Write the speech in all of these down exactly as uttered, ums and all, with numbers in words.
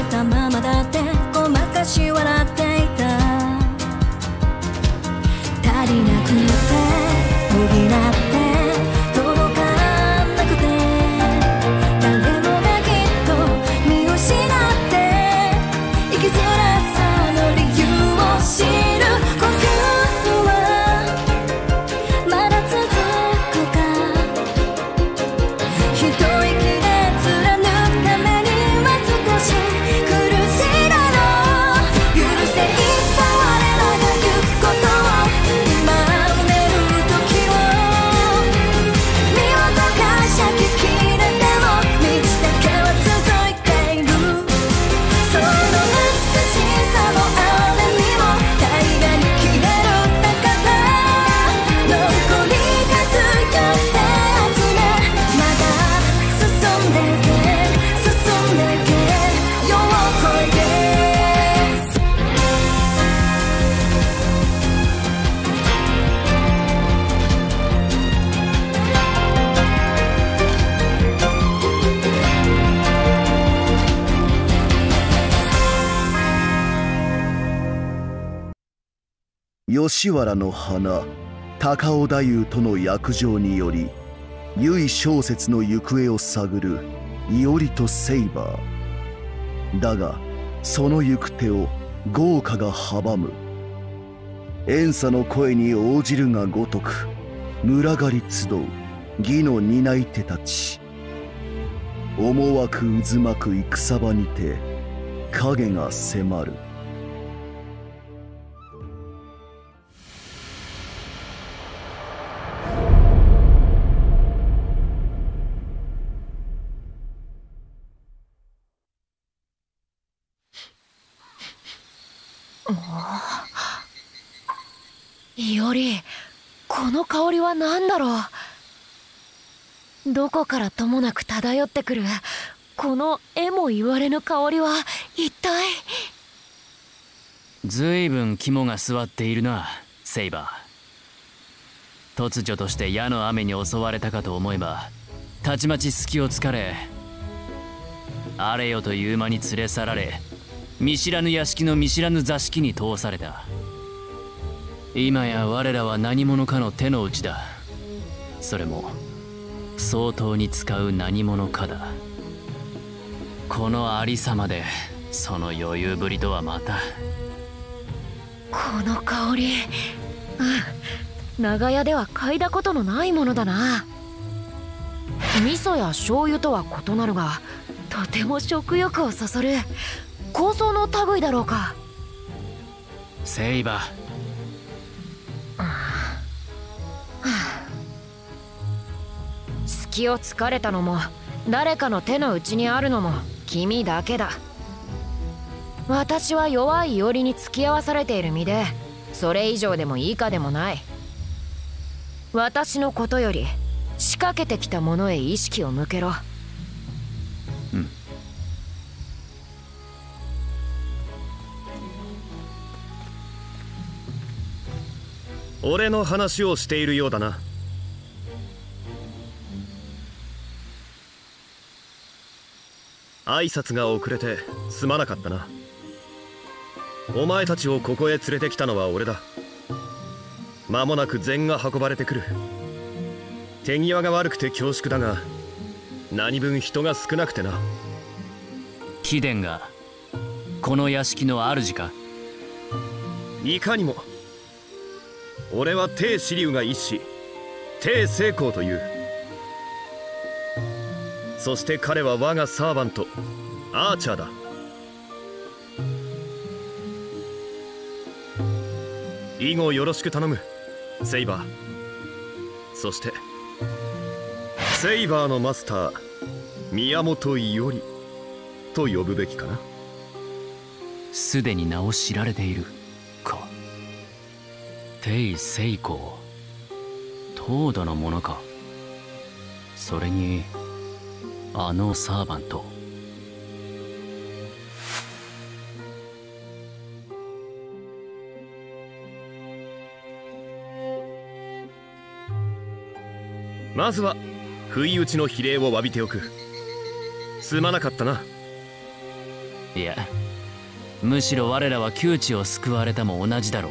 たままだってごまかし笑っていた。足りなくて補って届かなくて、誰もがきっと見失って生きづらさの理由を知る。呼吸はまだ続くか、一息で貫くためには少し苦しいだろう。許せいっぱい我らが言うことを、今埋める時を見事感謝聞き入れても道だけは続いている。その美しさもあれにも大河に消える高さ、残り数寄せ集め、まだ進んでいけ進んでいけ世を越えて。 吉原の花高尾太夫との約定により由小説の行方を探る伊織とセイバーだが、その行く手を豪華が阻む。怨嗟の声に応じるがごとく群がり集う義の担い手たち。思惑渦巻く戦場にて影が迫る。 伊織、この香りは何だろう。どこからともなく漂ってくるこのえも言われぬ香りは一体。 ずいぶん肝が据わっているな、セイバー。突如として矢の雨に襲われたかと思えば、たちまち隙を突かれ、あれよという間に連れ去られ、見知らぬ屋敷の見知らぬ座敷に通された。今や我らは何者かの手の内だ。それも相当に使う何者かだ。このありさまでその余裕ぶりとはまた。 この香り、うん、長屋では嗅いだことのないものだな。味噌や醤油とは異なるが、とても食欲をそそる香草の類だろうか。 セイバー、 隙を突かれたのも誰かの手の内にあるのも君だけだ。私は弱い伊織に付き合わされている身で、それ以上でも以下でもない。私のことより仕掛けてきたものへ意識を向けろ。 うん。 俺の話をしているようだな。挨拶が遅れてすまなかったな。お前たちをここへ連れてきたのは俺だ。間もなく膳が運ばれてくる。手際が悪くて恐縮だが、何分人が少なくてな。 貴殿がこの屋敷の主か？ いかにも。俺は鄭子龍が一子、鄭成功という。そして彼は我がサーバント、アーチャーだ。以後よろしく頼む、セイバー。そしてセイバーのマスター、宮本伊織と呼ぶべきかな。 すでに名を知られているか。鄭成功、東土のものか。それにあのサーバント。 まずは不意打ちの非礼を詫びておく。すまなかったな。 いや、むしろ我らは窮地を救われたも同じだろう。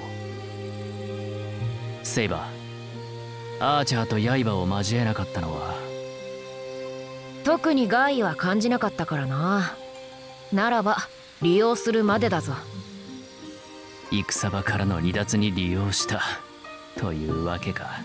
セイバー、アーチャーと刃を交えなかったのは。 特に害は感じなかったからな。ならば利用するまでだぞ。 戦場からの離脱に利用したというわけか。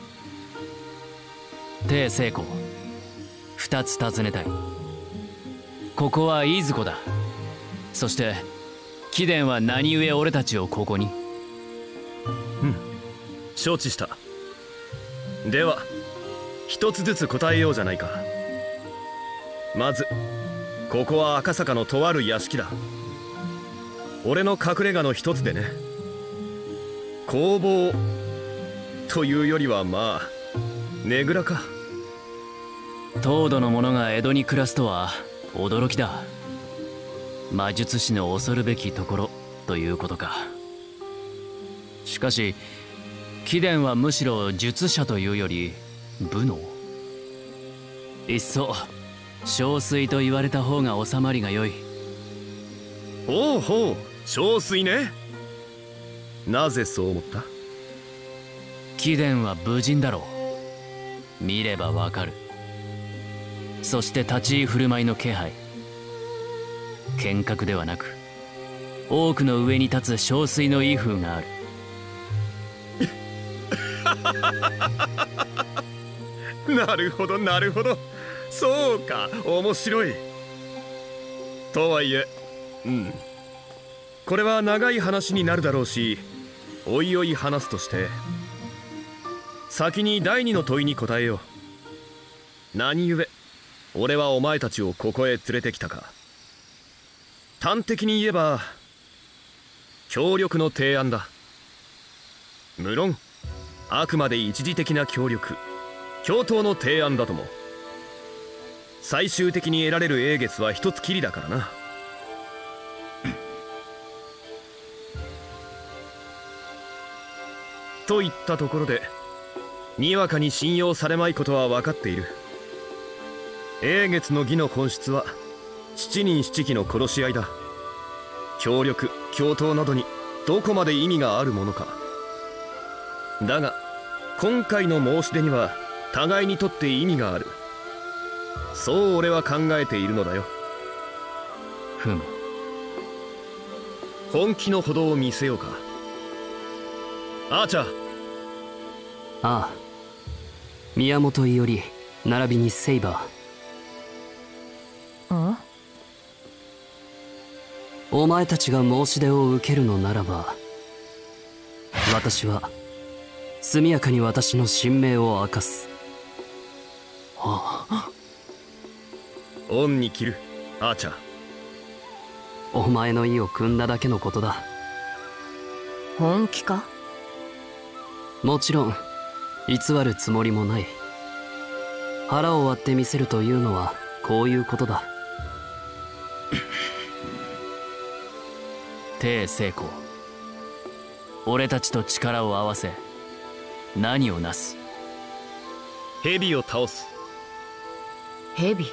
帝聖子、二つ尋ねたい。ここはいずこだ。そして貴殿は何故俺たちをここに。 うん、承知した。では一つずつ答えようじゃないか。まずここは赤坂のとある屋敷だ。俺の隠れ家の一つでね。工房というよりはまあねぐらか。 東土の者が江戸に暮らすとは驚きだ。魔術師の恐るべきところということか。しかし貴殿はむしろ術者というより武能。いっそ憔悴と言われた方が収まりが良い。 ほうほう、憔悴ね。なぜそう思った？ 貴殿は武人だろう。見ればわかる。そして立ち居振る舞いの気配、剣客ではなく多くの上に立つ憔悴の威風がある。 なるほどなるほど、そうか、面白い。とはいえ、うん、これは長い話になるだろうし、おいおい話すとして、先に第二の問いに答えよう。何故俺はお前たちをここへ連れてきたか。端的に言えば協力の提案だ。無論あくまで一時的な協力、共闘の提案だとも。最終的に得られる栄月は一つきりだからな。といったところで、にわかに信用されまいことは分かっている。栄月の義の本質は七人七鬼の殺し合いだ。協力共闘などにどこまで意味があるものか。だが今回の申し出には互いにとって意味がある。そう俺は考えているのだよ。 ふむ。 本気のほどを見せようか。アーチャー。 ああ、宮本伊織並びにセイバー。 ん？ お前たちが申し出を受けるのならば、私は速やかに私の神名を明かす。はあ、 恩に着る、アーチャー。 お前の意を汲んだだけのことだ。 本気か？ もちろん偽るつもりもない。腹を割ってみせるというのはこういうことだ。 帝聖子、俺たちと力を合わせ何をなす？ 蛇を倒す。 蛇？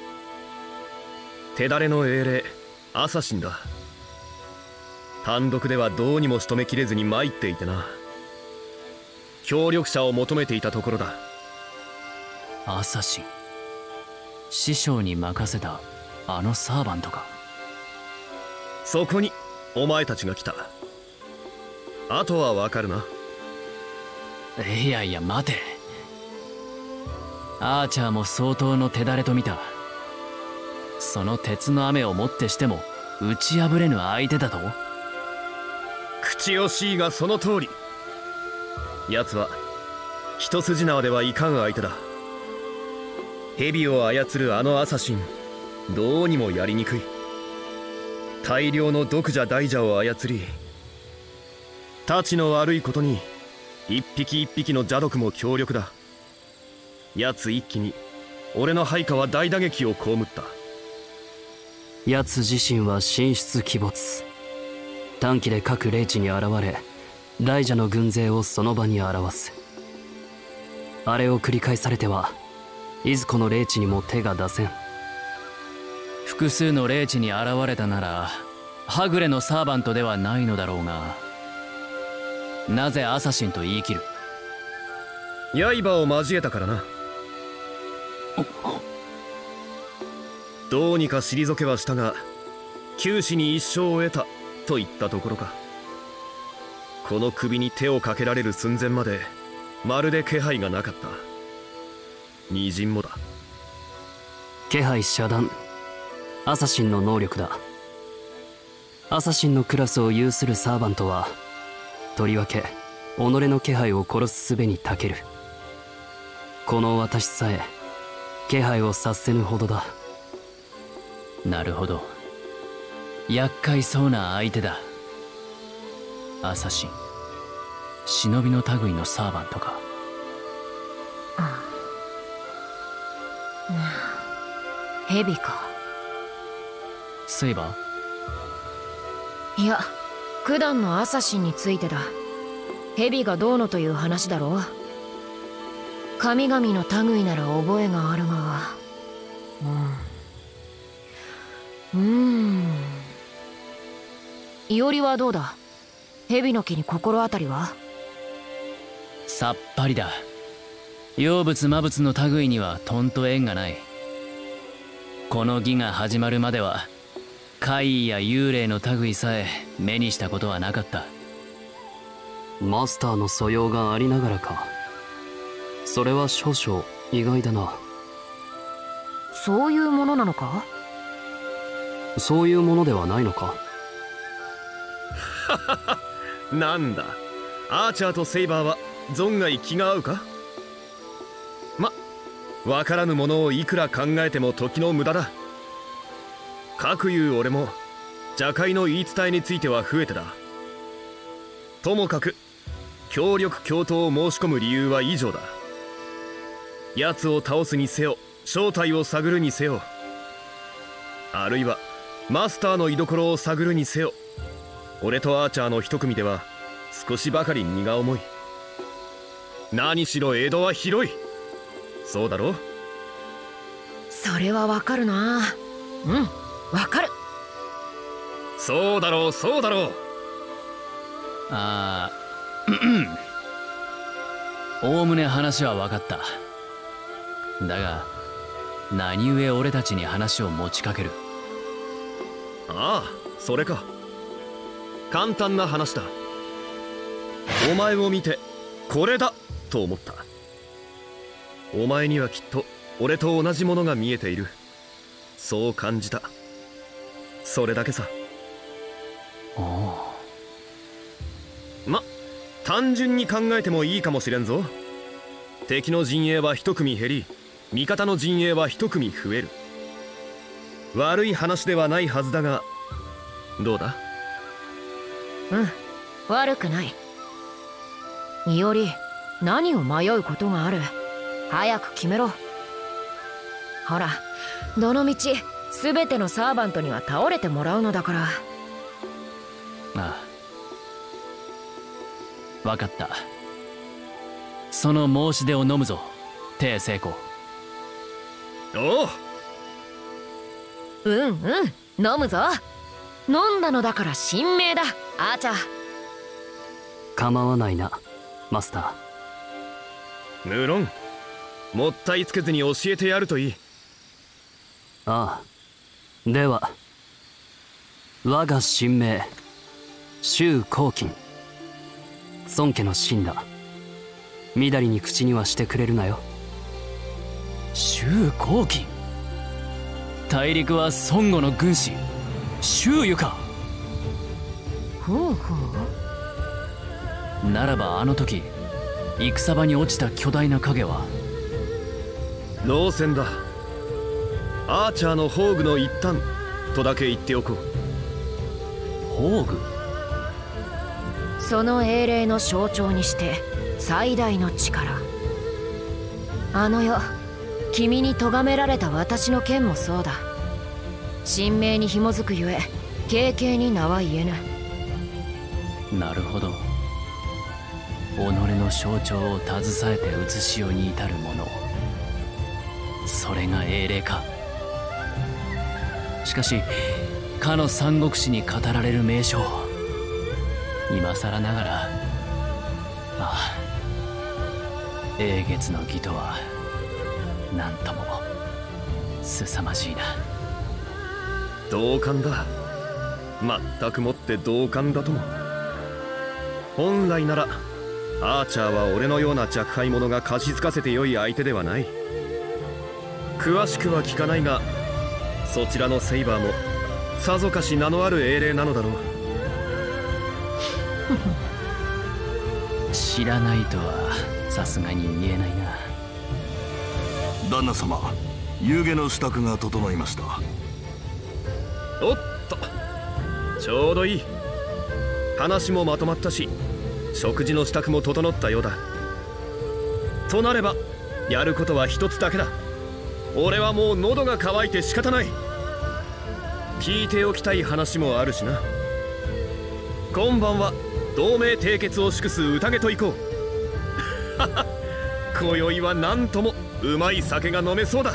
手だれの英霊アサシンだ。単独ではどうにも仕留めきれずに参っていてな。協力者を求めていたところだ。 アサシン、師匠に任せたあのサーバントか。 そこにお前たちが来た。あとはわかるな。 いやいや待て。アーチャーも相当の手だれと見た。その鉄の雨をもってしても打ち破れぬ相手だと。 口惜しいがその通り。奴は一筋縄ではいかん相手だ。蛇を操るあのアサシン、どうにもやりにくい。大量の毒蛇大蛇を操り、たちの悪いことに一匹一匹の邪毒も強力だ。奴一気に俺の配下は大打撃を被った。 奴自身は神出鬼没。短期で各霊地に現れ、大蛇の軍勢をその場に表す。あれを繰り返されてはいずこの霊地にも手が出せん。 複数の霊地に現れたならはぐれのサーバントではないのだろうが、なぜアサシンと言い切る？ 刃を交えたからな。どうにか退けはしたが、九死に一生を得たといったところか。この首に手をかけられる寸前までまるで気配がなかった。微塵もだ。 気配遮断、アサシンの能力だ。アサシンのクラスを有するサーバントは、とりわけ己の気配を殺す術に長ける。この私さえ気配を察せぬほどだ。 なるほど、厄介そうな相手だ。アサシン、忍びの類のサーバントか。 ヘビか。 セイバー？いや、九段のアサシンについてだ。ヘビがどうのという話だろう。神々の類なら覚えがあるが、うんうんいおりはどうだ？ヘビの毛に心当たりは？ さっぱりだ。妖物魔物の類にはとんと縁がない。この儀が始まるまでは怪異や幽霊の類さえ目にしたことはなかった。 マスターの素養がありながらか。それは少々意外だな。 そういうものなのか？ そういうものではないのか？ なんだ、アーチャーとセイバーは存外気が合うか？ま、わからぬものをいくら考えても時の無駄だ。かくいう俺も邪界の言い伝えについては増えてだ。ともかく協力共闘を申し込む理由は以上だ。奴を倒すにせよ、正体を探るにせよ、あるいはマスターの居所を探るにせよ、俺とアーチャーの一組では少しばかり荷が重い。何しろ江戸は広い。そうだろう？ それはわかるな。うん、わかる。 そうだろう、そうだろう。 ああ、おおむね話は分かった。だが何故俺たちに話を持ちかける？ ああ、それか。簡単な話だ。お前を見てこれだと思った。お前にはきっと俺と同じものが見えている。そう感じた。それだけさ。 おお。 ま、単純に考えてもいいかもしれんぞ。敵の陣営は一組減り、味方の陣営は一組増える。悪い話ではないはずだが、どうだ？ うん、悪くない。いおり、何を迷うことがある？早く決めろ。ほら、どのみち全てのサーバントには倒れてもらうのだから。 ああ、分かった。その申し出を飲むぞ、帝成功。 おう。 うんうん、飲むぞ。飲んだのだから神明だ、アーチャー。 構わないな、マスター。無論、もったいつけずに教えてやるといい。 ああ、では我が神明周公金、孫家の臣だ。みだりに口にはしてくれるなよ。 周公金、大陸は孫悟の軍師周瑜か。 ほうほう。ならばあの時戦場に落ちた巨大な影は老戦だ。アーチャーの宝具の一端とだけ言っておこう。 宝具？ その英霊の象徴にして最大の力。あの世、君に咎められた私の剣もそうだ。神明に紐づくゆえ軽々に名は言えぬ。 なるほど。己の象徴を携えて写しように至るもの、それが英霊か。しかしかの三国志に語られる名将。今更ながら、ああ、英傑の義とは何とも凄まじいな。 同感だ。全くもって同感だとも。本来ならアーチャーは俺のような若輩者が貸し付かせてよい相手ではない。詳しくは聞かないが、そちらのセイバーもさぞかし名のある英霊なのだろう。 知らないとはさすがに言えないな。 旦那様、夕げの支度が整いました。 おっと、ちょうどいい。話もまとまったし、食事の支度も整ったようだ。となればやることは一つだけだ。俺はもう喉が渇いて仕方ない。聞いておきたい話もあるしな。今晩は同盟締結を祝す宴と行こう。今宵はなんともうまい酒が飲めそうだ。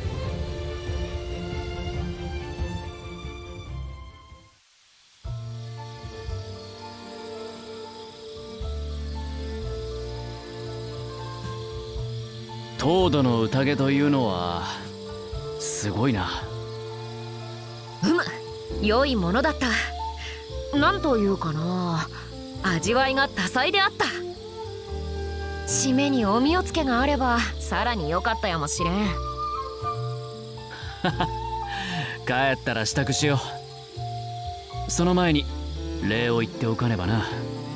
東土の宴というのはすごいな。 うむ、良いものだった。なんというかな、味わいが多彩であった。締めにおみおつけがあればさらに良かったやもしれん。 帰ったら支度しよう。その前に礼を言っておかねばな。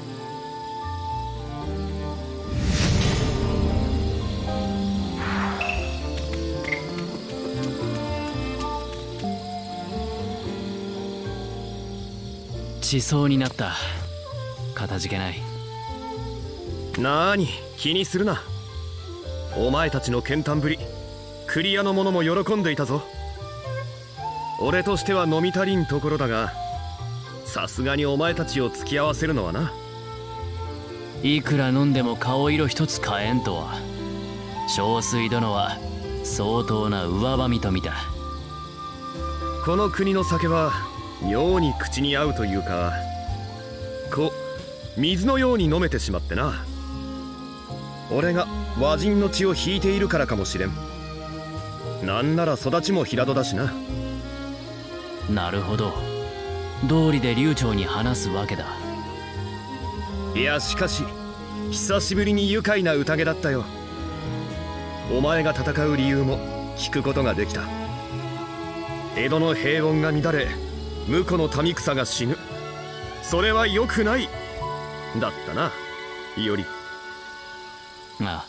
しそうになった。かたじけない。 なーに気にするな。お前たちの健談ぶり、クリアの者も喜んでいたぞ。俺としては飲み足りんところだが、さすがにお前たちを付き合わせるのはな。 いくら飲んでも顔色一つ変えんとは、小水殿は相当な上ばみと見た。 この国の酒は妙に口に合うというか、こう水のように飲めてしまってな。俺が和人の血を引いているからかもしれん。なんなら育ちも平戸だしな。 なるほど、道理で流暢に話すわけだ。 いやしかし久しぶりに愉快な宴だったよ。お前が戦う理由も聞くことができた。江戸の平穏が乱れ、婿の民草が死ぬ。それは良くないだったな、いおり。 ああ、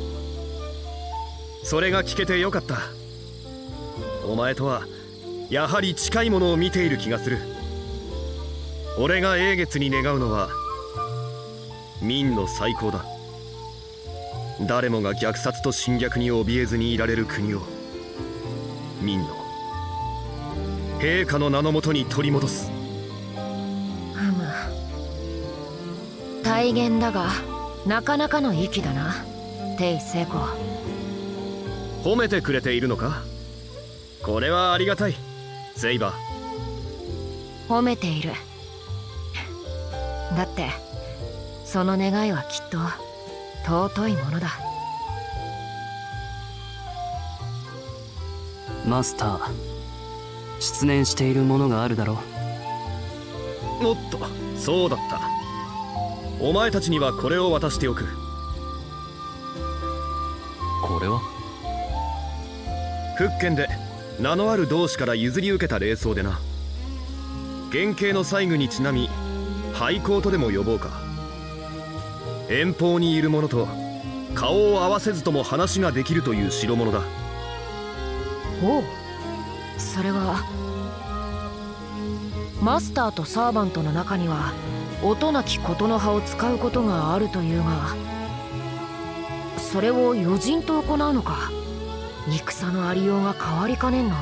それが聞けてよかった。お前とはやはり近いものを見ている気がする。俺が英傑に願うのは民の再興だ。誰もが虐殺と侵略に怯えずにいられる国を民の陛下の名のもとに取り戻す。 ふむ、大言だがなかなかの息だな、帝成功。 褒めてくれているのか。これはありがたい、セイバー。褒めている。だってその願いはきっと尊いものだ。 マスター、失念しているものがあるだろう。おっと、そうだった。お前たちにはこれを渡しておく。 これは福建で名のある同志から譲り受けた礼装でな。原型の細具にちなみ廃校とでも呼ぼうか。遠方にいる者と顔を合わせずとも話ができるという代物だ。 おう、それはマスターとサーバントの中には音なきことの葉を使うことがあるというが、それを余人と行うのか。戦のありようが変わりかねんな。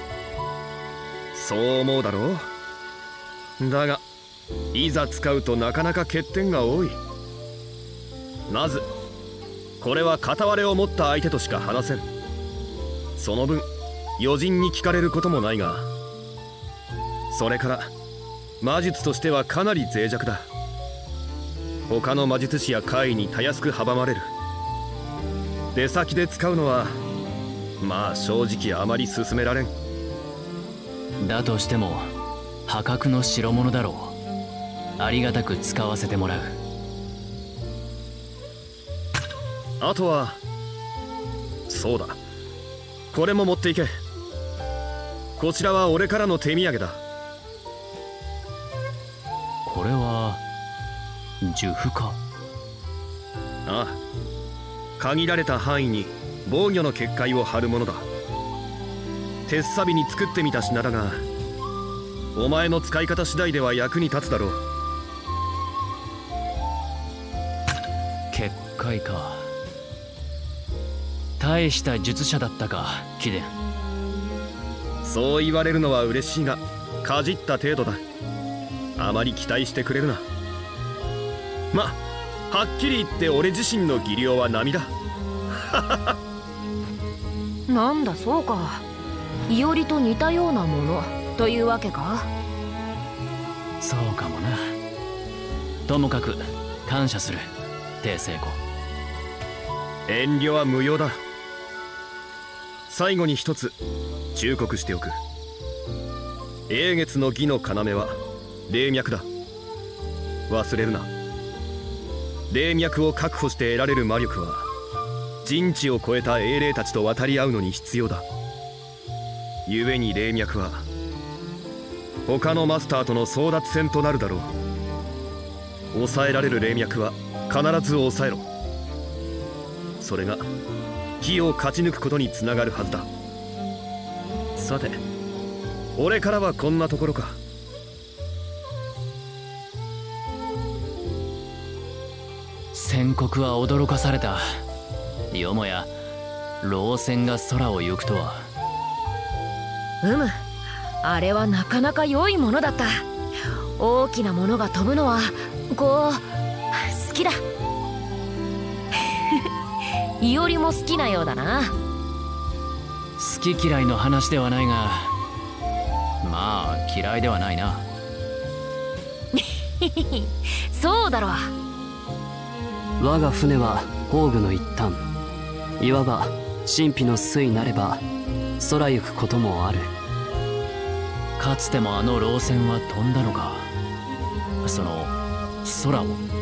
そう思うだろう。だがいざ使うとなかなか欠点が多い。まずこれは片割れを持った相手としか話せん。その分余人に聞かれることもないが、 それから魔術としてはかなり脆弱だ。他の魔術師や怪異にたやすく阻まれる。出先で使うのはまあ正直あまり勧められん。 だとしても破格の代物だろう。ありがたく使わせてもらう。 あとはそうだ、これも持っていけ。こちらは俺からの手土産だ。 これは呪符か。 ああ、限られた範囲に防御の結界を張るものだ。鉄サビに作ってみた品だが、お前の使い方次第では役に立つだろう。 結界か。大した術者だったか、貴殿。 そう言われるのは嬉しいが、かじった程度だ。あまり期待してくれるな。ま、はっきり言って俺自身の技量は並だ。 なんだそうか、いおりと似たようなものというわけか。 そうかもな。ともかく感謝する、帝聖子。 遠慮は無用だ。最後に一つ忠告しておく。英月の義の要は霊脈だ。忘れるな。霊脈を確保して得られる魔力は人知を超えた英霊たちと渡り合うのに必要だ。故に霊脈は他のマスターとの争奪戦となるだろう。抑えられる霊脈は必ず抑えろ。それが火を勝ち抜くことにつながるはずだ。さて、俺からはこんなところか。 宣告は驚かされた。よもや老船が空を行くとは。 うむ、あれはなかなか良いものだった。大きなものが飛ぶのはこう好きだ。いおりも好きなようだな。 好き嫌いの話ではないが、まあ嫌いではないな。 そうだろう。 我が船は宝具の一端、いわば神秘の巣なれば空行くこともある。 かつてもあの老船は飛んだのか。その空を。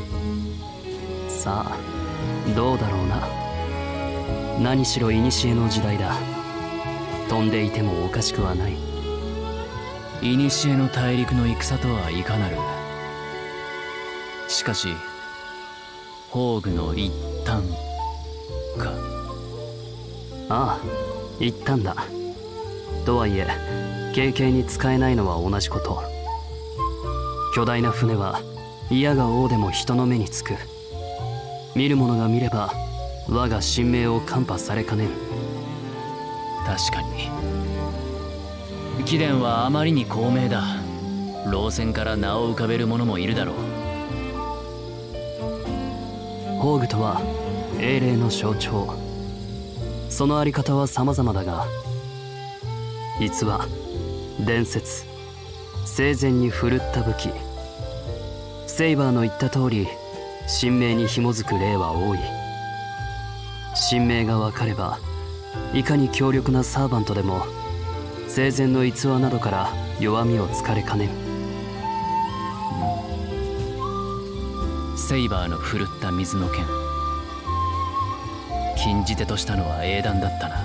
さあどうだろうな。何しろ古の時代だ。飛んでいてもおかしくはない。 古の大陸の戦とはいかなる。しかし宝具の一端か。 ああ、一端だ。とはいえ軽々に使えないのは同じこと。巨大な船は嫌が王でも人の目につく。見る者が見れば我が神明を看破されかねん。 確かに貴殿はあまりに高名だ。老船から名を浮かべる者もいるだろう。 宝具とは英霊の象徴。そのあり方は様々だが、逸話、伝説、生前に振るった武器、セイバーの言った通り神明に紐づく例は多い。神明が分かればいかに強力なサーバントでも生前の逸話などから弱みをつかれかねん。 セイバーの振るった水の剣、禁じ手としたのは英断だったな。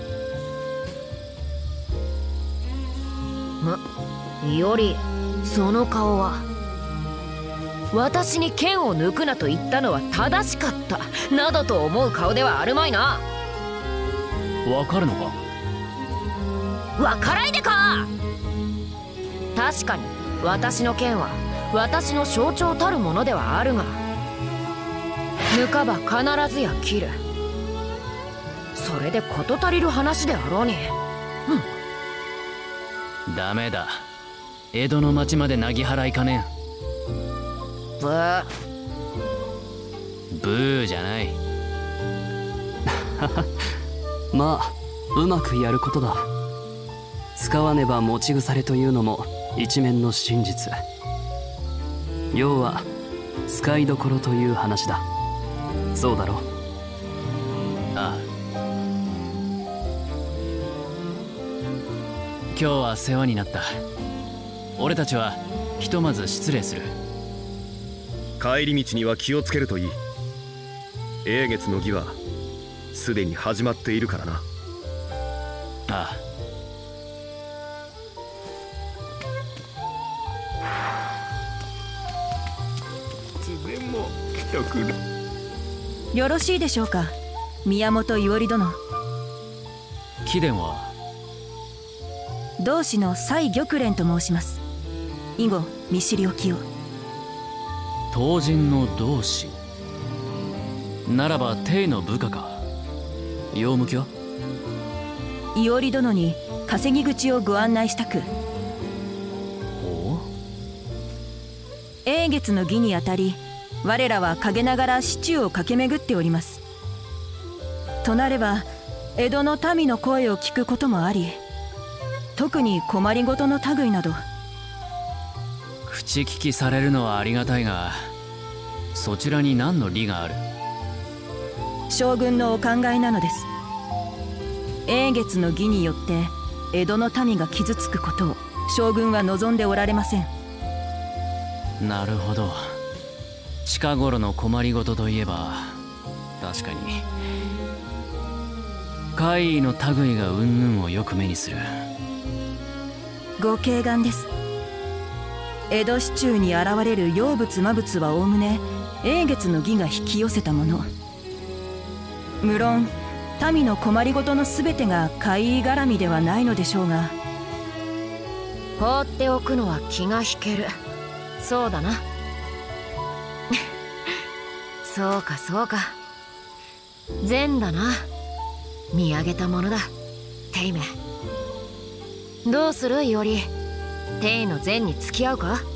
ま、いおり、その顔は。私に剣を抜くなと言ったのは正しかったなどと思う顔ではあるまいな。 わかるのか。 わからいでか。確かに私の剣は私の象徴たるものではあるが、抜かば必ずや切る。それで事足りる話であろうに。 うん。ダメだ。江戸の町までなぎ払いかねん。 ブー。 ブーじゃない。 まあうまくやることだ。使わねば持ち腐れというのも一面の真実。要は使いどころという話だ。そうだろう。 ああ。今日は世話になった。俺たちはひとまず失礼する。 帰り道には気をつけるといい。英月の儀はすでに始まっているからな。 ああ。 よろしいでしょうか、宮本伊織殿。 貴殿は？ 同志の蔡玉蓮と申します。以後見知りおきを。 当人の同志ならば帝の部下か。用向きは？ 伊織殿に稼ぎ口をご案内したく。 ほう。 英月の儀にあたり、我らは陰ながら市中を駆け巡っております。となれば江戸の民の声を聞くこともあり、特に困りごとの類など。 口利きされるのはありがたいが、そちらに何の利がある？ 将軍のお考えなのです。英月の儀によって江戸の民が傷つくことを将軍は望んでおられません。 なるほど。近頃の困りごとといえば確かに怪異の類が云々をよく目にする。 ご敬願です。江戸市中に現れる妖物魔物はおおむね英月の儀が引き寄せたもの。無論民の困りごとのすべてが怪異絡みではないのでしょうが。 放っておくのは気が引ける。そうだな。そうかそうか。善だな。見上げたものだ、テイメ。どうするより、テイの善に付き合うか？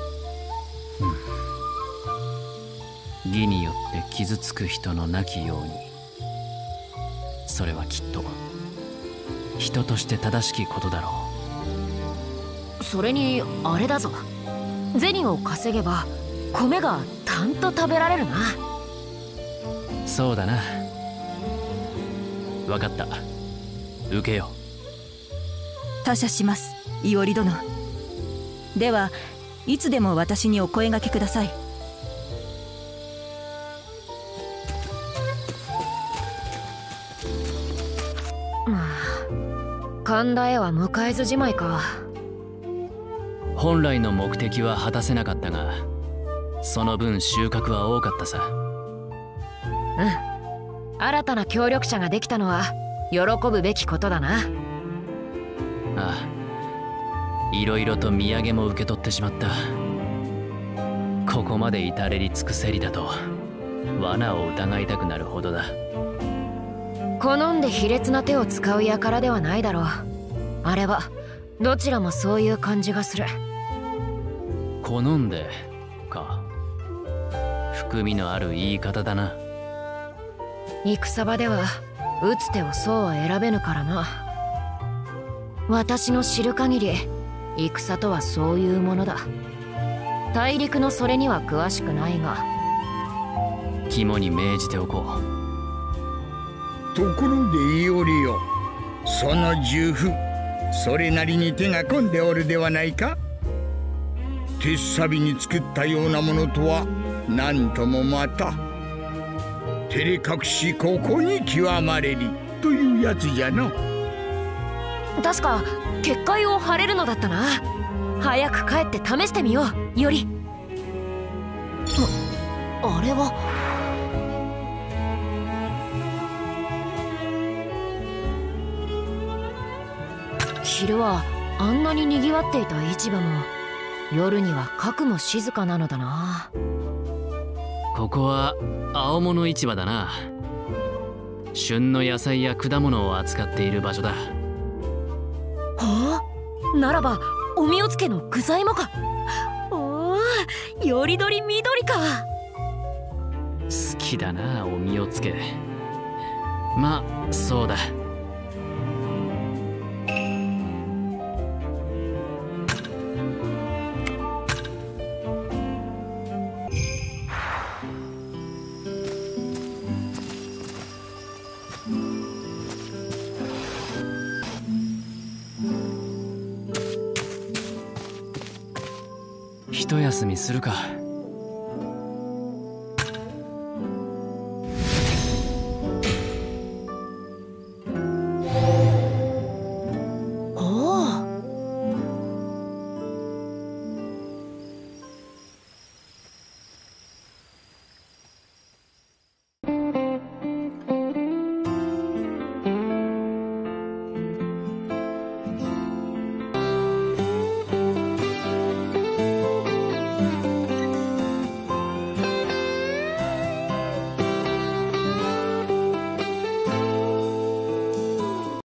うん。義によって傷つく人のなきように。それはきっと人として正しきことだろう。それにあれだぞ、銭を稼げば米がたんと食べられるな。 そうだな。分かった。受けよう。他謝します、伊織殿。ではいつでも私にお声掛けください。 神田へは迎えずじまいか。 本来の目的は果たせなかったが、その分収穫は多かったさ。 うん。新たな協力者ができたのは喜ぶべきことだな。 ああ、いろいろと土産も受け取ってしまった。ここまで至れり尽くせりだと罠を疑いたくなるほどだ。 好んで卑劣な手を使う輩ではないだろう。あれはどちらもそういう感じがする。 好んでか。含みのある言い方だな。 戦場では打つ手をそうは選べぬからな。私の知る限り戦とはそういうものだ。大陸のそれには詳しくないが肝に銘じておこう。 ところで伊織よ、その重符それなりに手が込んでおるではないか。鉄錆に作ったようなものとは何ともまた照れ隠しここに極まれりというやつじゃの。 確か結界を張れるのだったな。早く帰って試してみよう、より。あ、あれは昼はあんなににぎわっていた市場も夜にはかくも静かなのだな。 ここは青物市場だな。旬の野菜や果物を扱っている場所だ。 はあ、ならばおみおつけの具材もか。おお、よりどり緑か。 好きだな、おみおつけ。まあそうだ。 一休みするか。